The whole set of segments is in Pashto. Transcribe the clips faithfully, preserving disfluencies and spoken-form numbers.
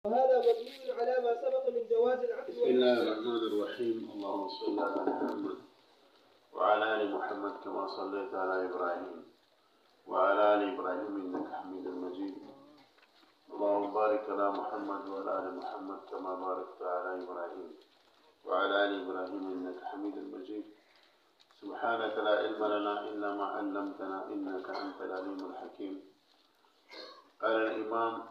وهذا مبني على ما سبق من جواز العقد. بسم الله الرحمن الرحيم. اللهم صل على محمد وعلى ال محمد كما صليت على ابراهيم وعلى ال ابراهيم انك حميد مجيد. اللهم بارك على محمد وعلى ال محمد كما باركت على ابراهيم وعلى ال ابراهيم انك حميد مجيد. سبحانك لا علم لنا الا ما علمتنا انك انت العليم الحكيم. قال الامام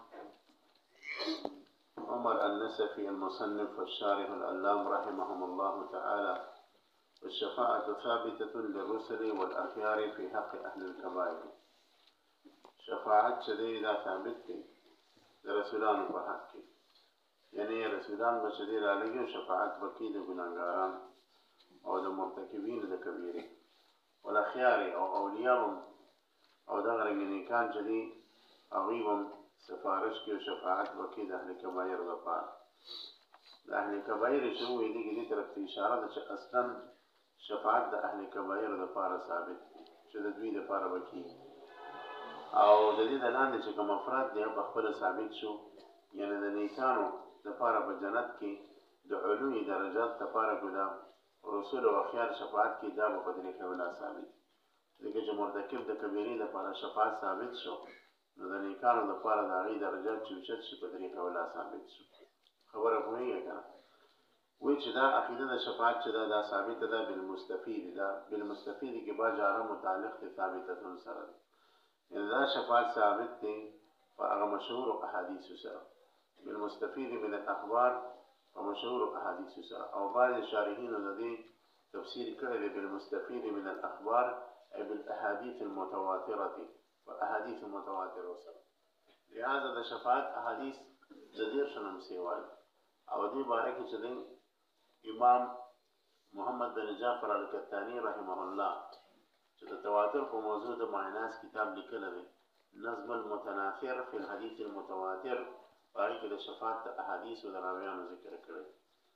عمر النسفي المصنف والشارح العلام رحمهم الله تعالى: والشفاعة ثابتة للرسل والأخيار في حق أهل الكبائر. شفاعة شديدة ثابتة لرسولان بحق، يعني رسولان بشديد عليه شفاعة بكيد بنانغاران أو المرتكبين الكبيرة، والأخيار أو أولياءهم أو دغرين كان جديد أغيبهم سفارش کی شفاعت وکي د اهل کبایر لپاره. د اهل کبایر شو دي کې دې طرف ته اشاره ده چې اصلا شفاعت د اهل کبایر لپاره ثابت دي چې د دوی لپاره وکي، او د دې د لاندې چې کوم افراد دي په خپل ثابت شو، یعنی د نیکانو لپاره په جنت کې د علوي درجات لپاره ګدا رسول او اخیار شفاعت کې دا په طریقه ولا ثابت دي چې مرتکب د کبیرې لپاره شفاعت ثابت شو، نو د نیکانو لپاره د هغې درجات چې اوچت شي په طریقه ولا ثابت شو. خبره پوهېږئ که نه؟ وایي چې دا عقیده د شفاعت چې ده دا ثابته ده بالمستفید. دا بالمستفید کې با جاره متعلق دی ثابتتون سره دی، یعنې دا شفاعت ثابت دی په هغه مشهورو احادیثو سره، بالمستفید من الاخبار په مشهورو احادیثو سره. او بعضې شارحینو د دې تفسیر کړی دی بالمستفید من الاخبار ای بالاحادیث المتواتره احادیث متواتر سره. لہذا د شفاعت احادیث د دیر شنم سیوال او دې باره کې چې دی امام محمد بن جعفر الکتانی رحمه الله چې د تواتر په موضوع د معناس کتاب لیکلی دی، نظم المتناثر فی الحدیث المتواتر، په هغې کې د شفاعت د احادیثو د راویانو ذکر کړی.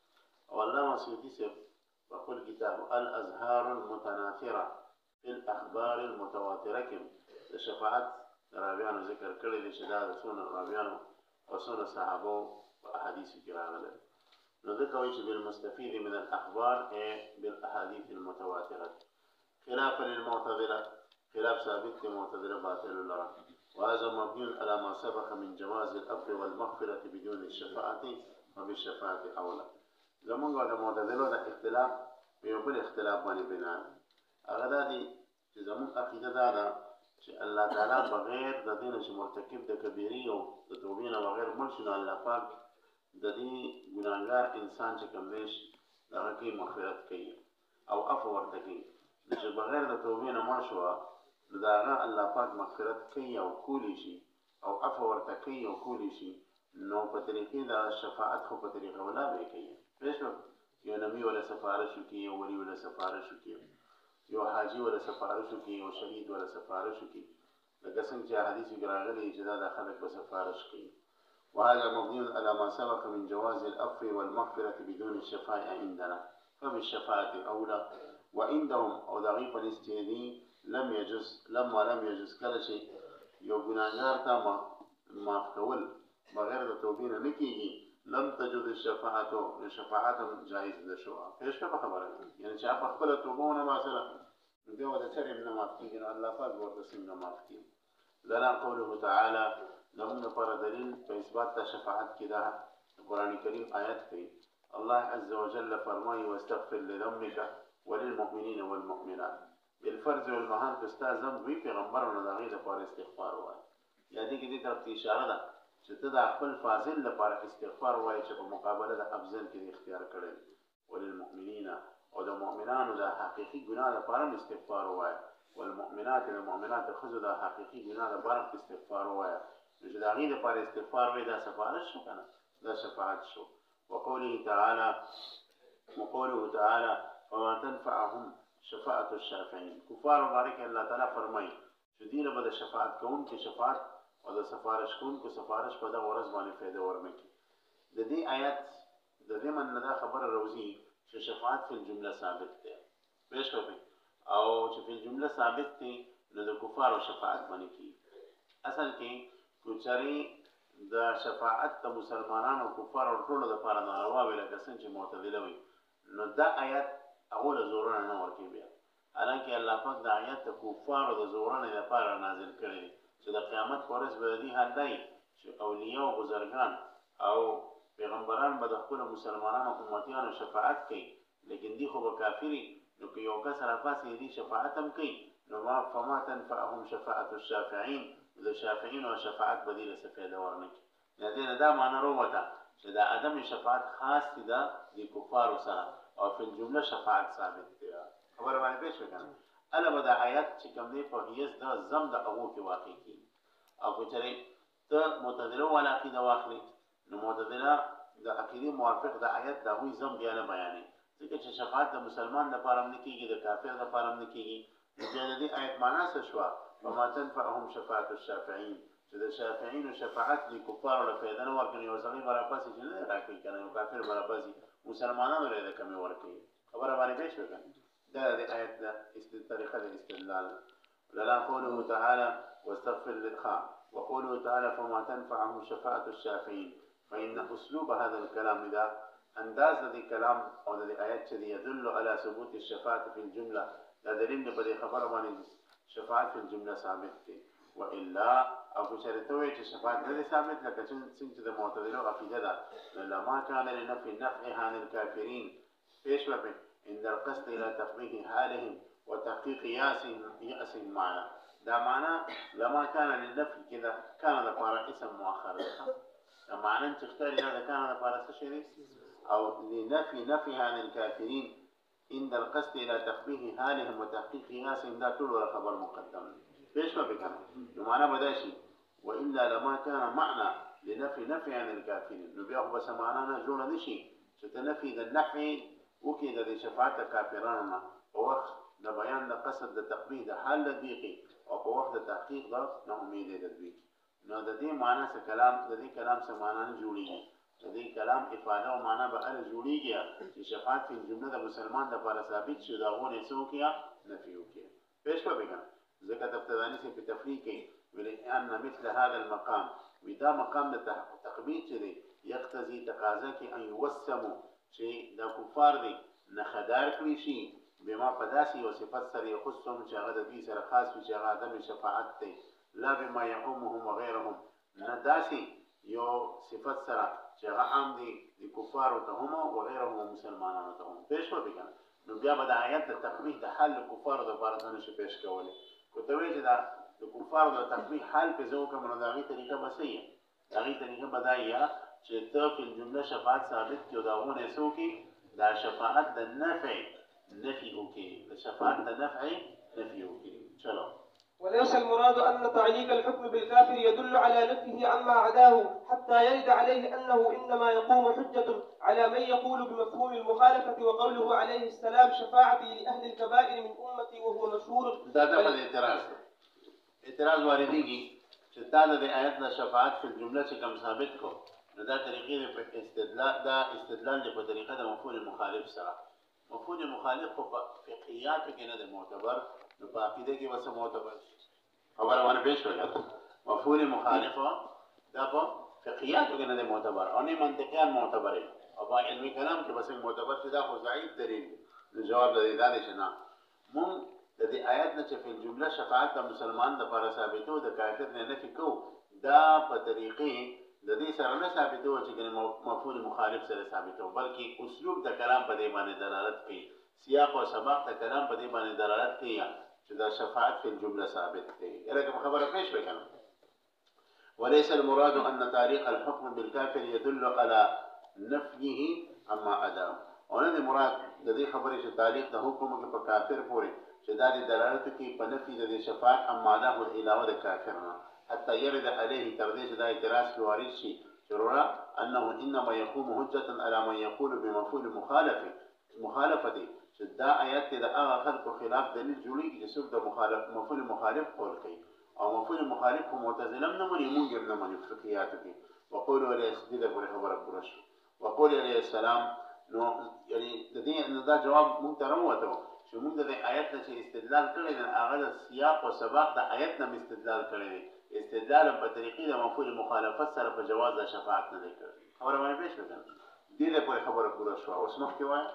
او علامه سیوطي صاحب په خپل کتاب الازهار المتناثره فی الاخبار المتواتره کې د شفاعت د راویانو ذکر کړی دی چې دا د څونه راویانو او څونه صحابو په احادیثو کې راغلی. نو ځکه وایي چې بالمستفید من الاخبار ای بالاحادیث المتواتره، خلافا للمعتزله، خلاف ثابت دی معتزله باطل لره. وهذا مبني على ما سبق من جواز العفو والمغفره بدون الشفاعه وبالشفاعه اولى. زمونږ د معتزلو د اختلاف په یو بل اختلاف باندې بنا دی، هغه دا دی چې زمونږ عقیده دا ده چې الله تعالی بغیر د دې نه چې مرتکب د کبیرې او د توبې نه بغیر مړ شي، نو الله پاک د دې ګناهګار انسان چې کوم دی د هغه کې مغفرت کوي او عفو ورته کوي. نو چې بغیر د توبې نه مړ شوه نو د هغه الله پاک مغفرت کوي او کولی شي او عفو ورته کوي او کولی شي، نو په طریقې د شفاعت خو په طریقه ولا به یې کوي. پوه شوه؟ یو نبي وله سفارش وکړي، یو ولي وله سفارش وکړي، یو حاجی ولا سفارش وکړي، یو شهید ولا سفارش وکړي، لکه څنګه چې حدیث کې راغلي چې دا د خلک به سفارش کوي. وهذا مبني على ما سبق من جواز العفو والمغفرة بدون الشفاعة عندنا فبالشفاعة أولى. وعندهم او دغې په نس چې دي لم يجوز، لما لم يجوز کله چې یو ګناهګار ته معاف کول بغیر د توبې نه نه کېږي، لم تجوز الشفاعة، شفاعت هم جایز نه شوه. پوه شوه په خبره؟ یعنې چې هغه په خپله توبه ونه باسله نو بیا به د چرې هم نه معاف کېږي، نو الله پاک به ورته څنګه معاف کړي. لنا قوله تعالی، زموږ لپاره دلیل په اثبات د شفاعت کې دا قرآن کریم آیت کوي. الله عز وجل فرمایي واستغفر لذنبک وللمؤمنین والمؤمنات. بالفرض والمحال که ستا ذنب وي پیغمبرانو د هغې لپاره استغفار ووایه. یا دې کې دې طرف ته اشاره ده چې ته د خپل فاضل لپاره استغفار ووایې چې په مقابله د افضل کې دې اختیار کړی دی. وللمؤمنین، او د مؤمنانو د حقیقي ګناه لپاره هم استغفار ووایه. والمؤمنات، د مؤمناتو ښځو د حقیقي ګناه لپاره هم استغفار ووایه. نو چې د هغې لپاره استغفار وایي دا سفارش شو که نه؟ دا شفاعت شو. وقوله تعالی وقوله تعالی وما تنفعهم شفاعة الشافعین. کفار باره کې الله تعالی فرمایي چې دوی له به د شفاعت کوونکي شفاعت او د سفارش کوونکو سفارش په دغه ورځ باندې فایده ورنه کړي. د دې آیت د دې من نه دا خبره راوځي چې شفاعت فی الجمله ثابت دی. پوه شوئ؟ او چې فی الجمله ثابت دی نو د کفارو شفاعت باندې کېږي. اصل کې که چېرې د شفاعت د مسلمانانو کفار او ټولو دپاره ناروا وي لکه څنګه چې معتدله وي نو دا آیت هغو له زورونه نه ورکوي بیا حالانکې الله پاک د آیت د کفارو د زورنې دپاره نازل کړی دی چې د قیامت په ورځ به د دې حال دی چې اولیاء او بزرګان او پیغمبران به د خپلو مسلمانانو امتیانو شفاعت کوي لیکن دی خو به کافري نو که یو کس راپاسې دې شفاعت هم کوي نو ما فما تنفعهم شفاعت الشافعین د شافعینو شفاعت به دې له څه فایده ورنه کړي د دې نه دا معنی راووته چې د عدم شفاعت خاص دي د دې کفارو سره او فی الجمله شفاعت ثابت دی خبره باندې پوه شوې که نه هله به د آیت چې کوم دی په حیث د ضم د هغو کې واقع کېږي او که چېرې ته معتدله والا عقیده واخلې نو معتدله د عقیدې موافق د آیت د هغوی ضم بیا نه بیانوي ځکه چې شفاعت د مسلمان لپاره هم نه کېږي د کافر لپاره هم نه کېږي نو بیا د دې آیت معنا څه شوه وما تنفعهم شفاعت الشافعین چې د شافعینو شفاعت د کفارو له فایده نه ورکوي یو سړی به راپاسې چې نه راکوي که نه یو کافر به راپاسې مسلمانانو له یې د کمې ورکوي خبره باندې پوه شوې که دا د آیت د طریقه د استدلال لنا قوله تعالى واستغفر للخاء وقوله تعالى فما تنفعهم شفاعة الشافعين فإن أسلوب هذا الكلام إذا أنداز ذي كلام أو ذي آيات يدل على ثبوت الشفاعة في الجملة لا دليل بدي خبر عن شفاعة في الجملة ثابت وإلا أو كشرتوي الشفاعة الذي ثابت لك سنت المعتدلين عقيدة لما كان لنفي النفع عن الكافرين ايش بابه عند القصد إلى تفقيه حالهم وتحقيق ياسهم يأسهم معنا ده معنى لما كان للنفي كذا كان ده بارا اسم مؤخر ده معنى انت تختار هذا كان ده بارا شيء أو لنفي نفي عن الكافرين عند القصد إلى تفقيه حالهم وتحقيق ياسهم ده كل ولا خبر مقدم ايش بابه كان بمعنى بداشي وإلا لما كان معنى لنفي نفي عن الكافرين نبيعه بس معنانا جونا نشي ستنفي النفي وكذا دي شفاعت كافراننا ووقت د بیان د قصد د تقبیح د حال د دیقي او په وخت د تحقیق د نا امیدې د دوی نو د دې معنا څه کلام د دې کلام څه معنا نه جوړیږي د دې کلام افاده او معنا به ال جوړیږي چې شفاعت په جمله د مسلمان د لپاره ثابت شي دا غونه څوک یا نفي وکړي پېښ په بګا ځکه تفتدانی په تفریق کې ولې ان مثل هذا المقام ودا مقام د تقبیح چې دی یقتضي تقاضا کې ان يوسمو چې د کفار دی نه خدار کړی شي بما پداسي او صفات سره يخصهم چې هغه د دې سره خاص وي چې هغه عدم شفاعت دی لا بما يعمهم وغيرهم نه داسي یو صفات سره چې هغه عام دي د کفارو ته هم او غیرهم مسلمانانو ته هم پېښ وکړي کنه نو بیا به د آیت د تقبیح د حل کفارو د لپاره څنګه شي پېښ کولی کو ته وایي چې د کفارو د تقبیح حل په ځو کوم نو د هغې طریقه به څه یې د هغې طریقه به دا یې چې ته په جمله شفاعت ثابت کړي او د هغو نه یې څه وکړي دا شفاعت د نفع نفي اوكي الشفاعة نفع نفي اوكي چلو وليس المراد أن تعليق الحكم بالكافر يدل على نفيه عما عداه حتى يرد عليه أنه إنما يقوم حجة على من يقول بمفهوم المخالفة وقوله عليه السلام شفاعتي لأهل الكبائر من أمتي وهو مشهور دا دفع اعتراض اعتراض وارديگي شتانا دي آياتنا شفاعت في الجملة كم ثابت کو دا طريقه استدلال دا استدلال دي بطريقه دا مفهوم المخالف سره مفهوم مخالف په فقهيات کې نه د معتبر نو په عقیده کې وسه معتبر خبره باندې پېښ وکړه مفهوم مخالف دا په فقهيات کې نه د معتبر او نه منطقيان معتبر او په علمي کلام کې وسه معتبر چې دا خو ضعیف دلیل نو جواب د دې دا دی چې نه مون د دې آیات نه چې په جمله شفاعت د مسلمان د لپاره ثابتو د کافر نه نفي کو دا په طریقې د دې سره نه ثابتو چې مفهوم مخالف سره ثابتو بلکې اسلوب د کلام په دې باندې دلالت کوي سیاق او سباق د کلام په دې باندې دلالت کوي چې دا شفاعت په جمله ثابت دی لکه خبره پېښ وکړم وليس المراد ان تعليق الحكم بالكافر يدل على نفيه عما عداه او نه مراد د دې خبرې چې تعليق د حکم په کافر پورې چې دا د دلالت کوي په نفي د شفاعت عما عداه او علاوه د کافر نه حتى يرد عليه ترديد ذا اعتراض وارد شيء شرورا أنه إنما يقوم حجة على من يقول بمفهوم مخالفة مخالفة دا آيات دا آغا خلق خلاف دليل جولي جسوب دا مخالف مفهوم مخالف قول كي أو مفهوم مخالف متزلم نمني منجر نمني فقهياتك وقولوا عليه سديد أقول خبرك برش وقول عليه السلام نو يعني دا إن دا جواب ممتروته شو ممتد آياتنا شي استدلال كري دا آغا دا سياق و سباق دا آياتنا مستدلال كري استدلال په طریقې د مفهوم مخالفت سره په جواز د شفاعت نه دی کړی. خبره باندې پېښ وکړه دې د پورې خبره پوره شوه. اوس مخکې وایه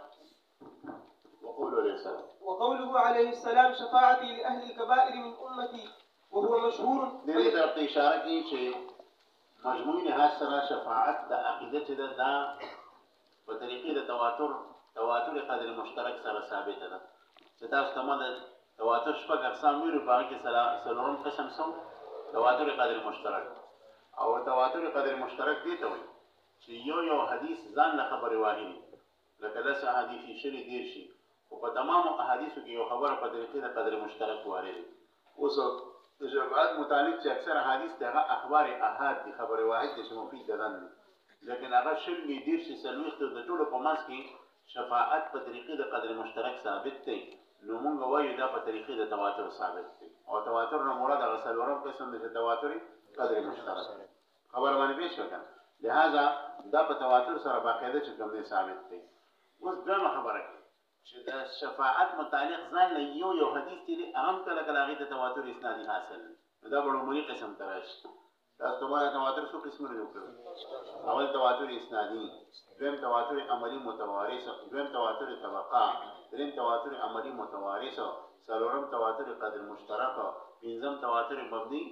وقوله عليه السلام وقوله عليه السلام شفاعتي لأهل الكبائر من أمتي وهو مشهور. دې ته اشاره کوي چې مجموعي لحاظ سره شفاعت د عقیده چې ده دا په طریقې د تواتر تواتر قدر مشترک سره ثابته ده. چې تاسو ته ما د تواتر شپږ اقسام ویلو په هغې کې څلورم قسم څه تواتر قدر مشترک. او تواتر قدر مشترک دې ته وایي چې یو یو حدیث ځان له خبرې واحدي لکه لس احادیث شلي دېر شي خو په تمامو احادیثو کې یو خبره په طریقې د قدر مشترک وارد دی. اوس د شفاعت متعلق چې اکثر حدیث دی هغه اخبار احاد دي خبرې واحد دي چې مفید ددن دي لیکن هغه شل وي دېر شي څلوېښت د ټولو په منځ کې شفاعت په طریقې د قدر مشترک ثابت دی. نو مونږ وایو دا په طریقې د تواتر ثابت دی او تواتر نه مراد هغه څلورم قسم دی چې تواتر قدر مشترک خبره باندې پېښ وکړه. لہذا دا په تواتر سره باقاعده چې کوم دی ثابت دی. اوس دویمه خبره کوي چې د شفاعت متعلق ځان له یو یو حدیث دی هغه هم کله کله هغې ته تواتر اسنادي حاصل وي. نو دا به عمومي قسم ته راشي. تاسو ته وایه تواتر څو قسمونه جوړ کړل. اول تواتر اسنادي، دویم تواتر عملي متوارث، دویم تواتر طبقه، دریم تواتر عملي متوارث، څلورم تواتر قدر مشترک، پنځم تواتر مبني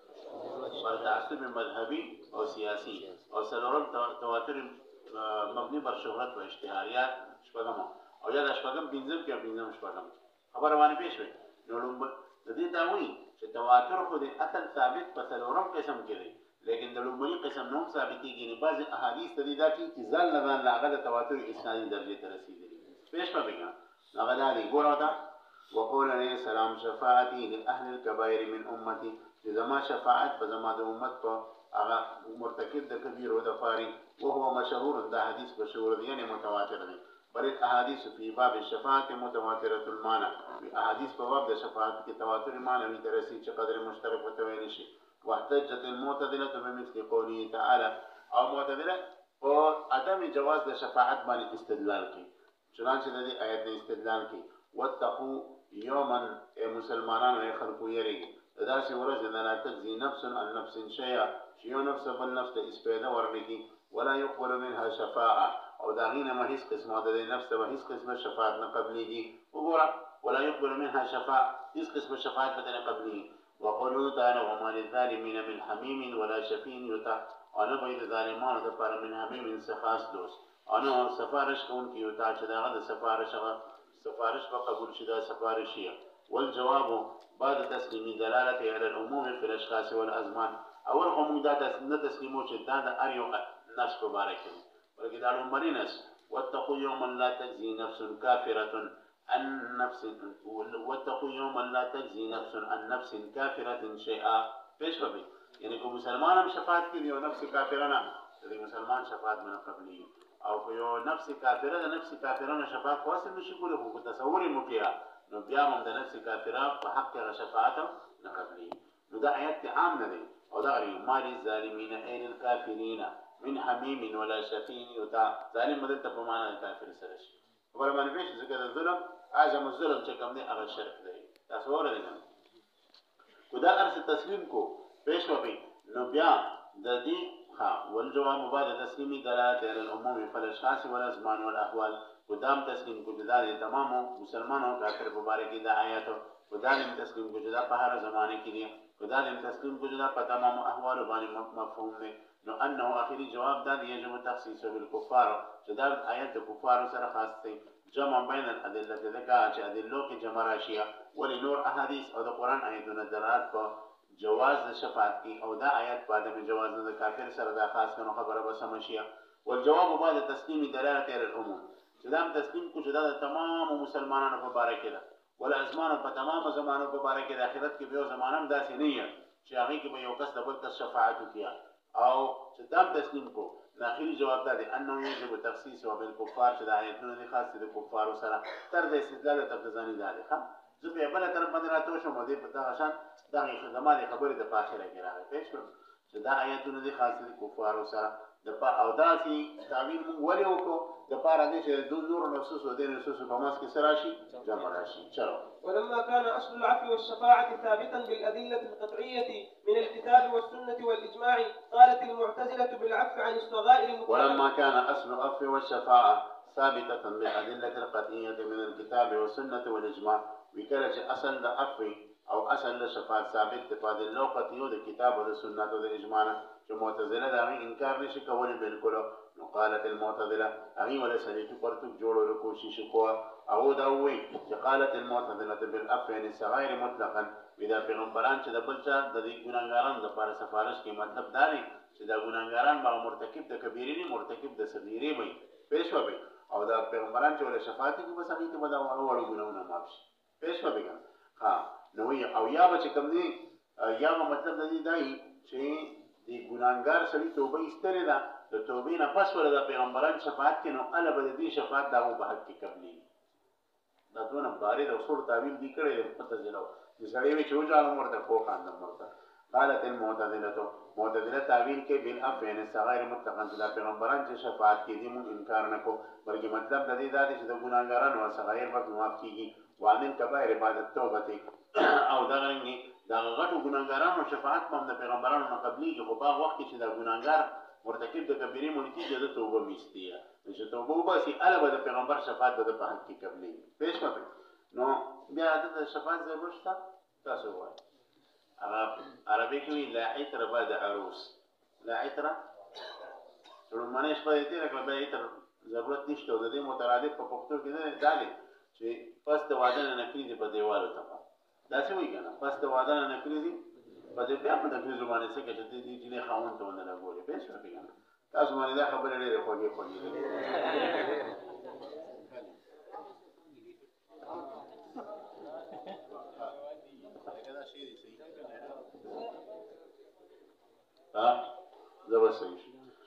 بر تعصب مذهبي او سیاسي، او څلورم تواتر مبني بر شهرت و اشتهاریات شپږم او یا د شپږم پنځم کې پنځم شپږم. خبره باندې پېښ شوې. نو د دې دا وایي چې تواتر خو د اصل ثابت په څلورم قسم کې دی لیکن د لومړي قسم نه هم ثابتېږي. نو بعضې احادیث د دې دا کوي چې ځان له ځان له هغه د تواتر اسنادي درجې ته رسېدلي. پېښ به وي نو هغه دا دی. ګوره ورته وقول علیه السلام شفاعتي لاهل الکبائر من امتي چې زما شفاعت په زما د امت په هغه مرتکب د کبیرو دپارې وهو مشهور دا حدیث مشهور دی یعنې متواتر دی. بل احادیث فی باب الشفاعت متواترة المعنى احادیث په باب د شفاعت کې تواتر معنوي ته رسي چې قدر مشترک ورته ویلی شي. واحتجت المعتزله بمثل قوله تعالی او معتزله په عدم جواز د شفاعت باندې استدلال کوي. چنانچه د دې آیت نه استدلال کوي واتقوا یوما ای مسلمانانو ای خلقو یریږي د داسې ورځ نه لا تجزي نفس عن نفس شیئا چې یو نفس بل نفس ته هېڅ پیدا ورنکړي ولا يقبل منها شفاعه او د هغې نه به هېڅ قسمه د دې نفس ته به هېڅ قسمه شفاعت نه قبلېږي. وګوره ولا يقبل منها شفاعه هېڅ قسمه شفاعت به ته نه قبلېږي. وقوله تعالی وما للظالمین من حمیم ولا شفیع یطاع او نه به یې د ظالمانو دپاره من حمیم څه خاص دوست او نه سفارش کوونکي یطاع چې د هغه د سفارش هغه سفارش به قبول شي دا سفارش یې. والجواب بعد تسلیم دلالت علی العموم فی الاشخاص والازمان. اول خو موږ دا نه تسلیمو چې دا د هر یو نفس په باره کې بلکې دا لومړنی نفس. واتقوا یوما لا تجزي نفس کافرة عن نفس واتقوا یوما لا تجزي نفس عن نفس کافرة شیئا. پېښ به وي یعنې که مسلمان هم شفاعت کړي یو نفس کافره نه د دې مسلمان شفاعت به نه قبلېږي او که یو نفس کافره د نفس کافره نه شفاعت خو اصل نشي کولی خو که تصور یې مو نو بیا هم د نفس کافره په حق کې هغه شفاعت هم نه قبلېږي. نو دا آیت عام نه دی او دا غري ما للظالمین ای للکافرین من حمیم ولا شفیع یطاع. ظالم به دلته په معنا د کافر سره شي. خبره باندې پېښ شي ځکه د ظلم اعظم الظلم چې کوم دی هغه شرک دی. تاسو واورئ نه که دا هر څه تسلیم کو پېښ وکړي نو بیا د دې ها والجواب بعد تسلیم دلالت علی العموم فی الاشخاص والازمان والاحوال. قدام تسلیم کو دا د تمامو مسلمانو کافر په باره کې دا آیاتو قدام تسلیم کو دا په هر زمانه کې دی قدام تسلیم کو دا په تمامو احوالو باندې مفهوم دی. نو انه اخري جواب دا دی یجب تخصیص بالکفار چې دا آیت د کفارو سره خاص دی. جمع بین الادله ذکا چې ادلو کې جمع راشي ولی نور احادیث او د قرآن آیتونه دلالت په جواز د شفاعت کې او دا آیت په عدم جواز نه د کافر سره دا خاص کنو خبره به سمه شي. والجواب بعد تسلیم دلالت علی العموم چې دا هم تسلیم کو چې دا د تمامو مسلمانانو په باره کې ده ولا ازمانو په تمامو زمانو په باره کې د آخرت کې به یو زمانه هم داسې نه وي چې هغې کې به یو کس د بل کس شفاعت وکړي او چې دا هم تسلیم کو. داخلي جواب دا دی انه یجب تخصیص بالکفار چې د آیتونو دي خاص دي د کفارو سره تر د استدلال تقتضاني دا دی. ښه زه په بله طرف باندې راتو شم او دې په دغه شان دغې زما دې خبرې د په اخره کې راغی پېښ شوم چې دا آیتونه دي خاص دي کفارو سره. دپا او داسي تعبير من ولي وكو دپا راځي چې دون نور نصوص و دې نصوص په ماس کې سراشي جمع راشي. چلو. ولما كان أصل العفو والشفاعة ثابتا بالأدلة القطعية من الكتاب والسنة والإجماع قالت المعتزلة بالعفو عن الصغائر. ولما كان أصل العفو والشفاعة ثابتة بالأدلة القطعية من الكتاب والسنة والإجماع وكانت أصل العفو أو أصل الشفاعة ثابت بأدلة قطعية الكتاب والسنة والإجماع معتزلة داغي إنكار نشي كولي بالكل. قالت المعتزلة أغي ولا سليتو برتو جولو لكوشي شكوا أو داوي قالت المعتزلة بالعفو عن الصغائر مطلقا إذا پیغمبران چې د بل چا د دې ګناګارانو لپاره سفارش کې مطلب دا دی چې دا ګناګاران به مرتکب د کبیرې نه مرتکب د صغیرې وي پېښ وي او دا پیغمبران چې ول شفاعت کې بس هغه ته به دا وړو ګناونه معاف شي پېښ وي ها نو او یا به چې کوم دی یا به مطلب د دې دی چې د ګناګار سړي توبه ایستلې ده د توبې نه پس ول د پیغمبران شفاعت کې نو اله به دې شفاعت دغه به حق کې قبلي دا دونه بارې د اصول تعبیر دي کړي پته زلو سړی وی چې وځاله مرته خو خاندم مرته. قالت المعتزله معتزله تعبیر کې بالعفو عن الصغائر مطلقا د پیغمبران چې شفاعت کې دي مون انکار نه کو بلکې مطلب د دې دا دی چې د ګناګارانو او صغائر په معاف کیږي وانن کبائر عبادت توبه او دا غنګي دا غټو ګناګارانو شفاعت په د پیغمبرانو نه قبليږي خو په وخت کې چې د ګناګار مرتکب د کبیره مونږ د توبه میستیا چې توبه وباسي اله به د پیغمبر شفاعت د په حق کې قبليږي پېښ وکړي نو بیا د شفاعت ضرورت شته تاسو وایي هغه عربي کې لا عطر بعد عروس لا عطر ټول منه شپه دې راکړه بیا عطر ضرورت نشته د دې مترادف په پښتو کې نه دالې چې پس د واده نه نکړي په دیوالو ته دا څه وایي کنه پس د واده نه نکړي په دې بیا په دې زمانه کې چې دې دې نه خاوند ته نه لګولې پېښ وکړي تاسو باندې دا خبره لري خوږه خوږه ها زبر صحیح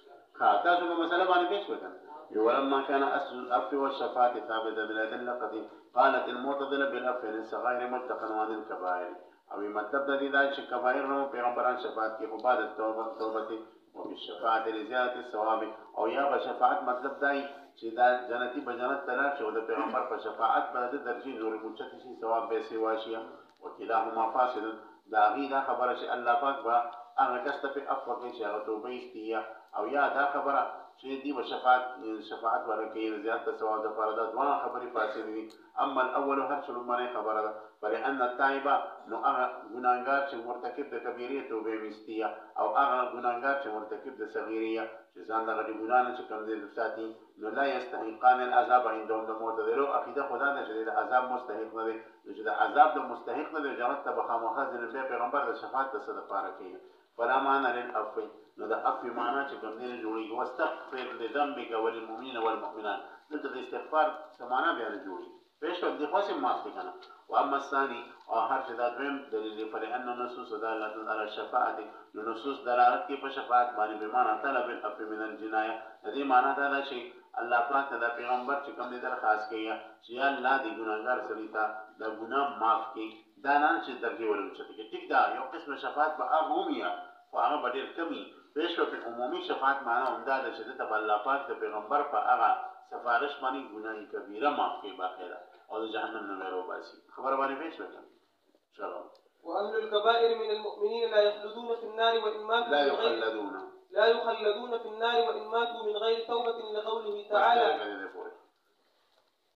ها تاسو په مسله باندې پېښ وکړه ولما كان اصل العفو والشفاعة ثابتة بالأدلة قديم قالت المعتزلة بالعفو عن الصغائر مطلقا وعن الكبائر او مطلب د دې دا چې کبایر نو پیغمبران شفاعت کې په بعد توبه توبه او بالشفاعة لزيادة الثواب او یا به شفاعت مطلب دی چې دا جنتی به جنت تلل شي او د پیغمبر په شفاعت به د درجه نور مچت شي ثواب به سي واشي وکلاهما فاسد دا غي دا خبره چې الله پاک با هغه کس ته په عفو کې چې هغه توبه استیا او یا دا خبره چې دی به شفاعت شفاعت ورکړي زیات ثواب د فرض دوه خبرې فاسد دي. اما الاول هر څه لمنه خبره ده فلان التائب نو هغه ګناګار چې مرتکب د کبیره توبه استیا او هغه ګناګار چې مرتکب د صغیره چې ځان دغه ګناه نه چې کوم دې ساتي نو لا يستحقان العذاب عندهم د معتزله عقیده خدا نه چې د عذاب مستحق نه دي چې د عذاب د مستحق نه دي جنت ته بخامخه د پیغمبر د شفاعت ته صدقه پاره کوي فلا معنى للعفو نو د عفو معنا چې کوم دې جوړي واستغفر لذنبك وللمؤمنين والمؤمنات دلته د استغفار سمانا بیا جوړي پېښ وکړي خو سم ماستي کنه واما الثاني او هر څه دا دویم دلیل پر ان نصوص دلالت على الشفاعه نو نصوص دلالت کې په شفاعت باندې به معنا طلب العفو من الجنايه د دې معنا دا ده چې الله پاک د پیغمبر چې کوم دې درخواست کوي چې الله دې ګناګار سړي ته د ګناه معاف کړي دا نه چې درګي ولوچته کې ټیک دا یو قسم شفاعت به عمومي خو هغه به ډېر کمی پېښ وکړي عمومي شفاعت معنا همدا ده چې د الله پاک د پیغمبر په هغه سفارش باندې ګناه کبیره معاف کړي باخره او د جهنم نه ورو باسي خبر باندې پېښ وکړه چلو. واهل الكبائر من المؤمنين لا يخلدون في النار وان ماتوا لا يخلدون لا يخلدون في النار وان ماتوا من غير توبة لقوله تعالى